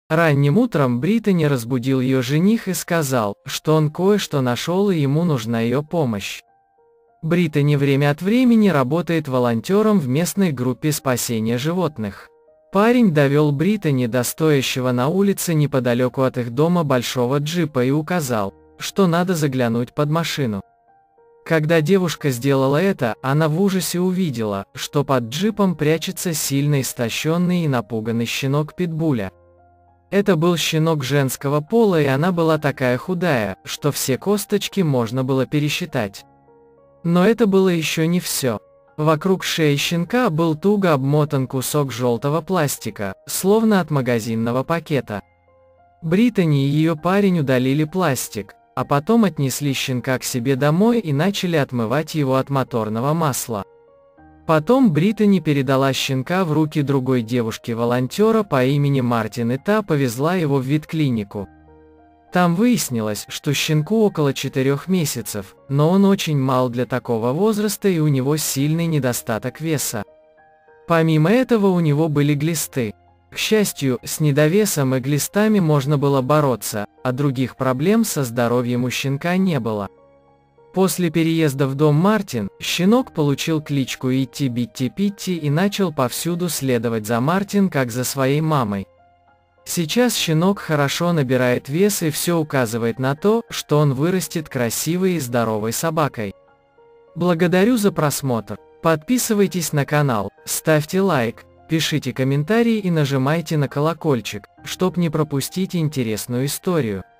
Ранним утром Британи разбудил ее жених и сказал, что он кое-что нашел и ему нужна ее помощь. Британи время от времени работает волонтером в местной группе спасения животных. Парень довел Британи до стоящего на улице неподалеку от их дома большого джипа и указал, что надо заглянуть под машину. Когда девушка сделала это, она в ужасе увидела, что под джипом прячется сильно истощенный и напуганный щенок питбуля. Это был щенок женского пола, и она была такая худая, что все косточки можно было пересчитать. Но это было еще не все. Вокруг шеи щенка был туго обмотан кусок желтого пластика, словно от магазинного пакета. Британи и ее парень удалили пластик, а потом отнесли щенка к себе домой и начали отмывать его от моторного масла. Потом Британи передала щенка в руки другой девушки-волонтера по имени Мартин, и та повезла его в ветклинику. Там выяснилось, что щенку около 4 месяцев, но он очень мал для такого возраста и у него сильный недостаток веса. Помимо этого у него были глисты. К счастью, с недовесом и глистами можно было бороться, а других проблем со здоровьем у щенка не было. После переезда в дом Мартин, щенок получил кличку Итти-Битти-Питти и начал повсюду следовать за Мартин как за своей мамой. Сейчас щенок хорошо набирает вес, и все указывает на то, что он вырастет красивой и здоровой собакой. Благодарю за просмотр. Подписывайтесь на канал, ставьте лайк, пишите комментарии и нажимайте на колокольчик, чтобы не пропустить интересную историю.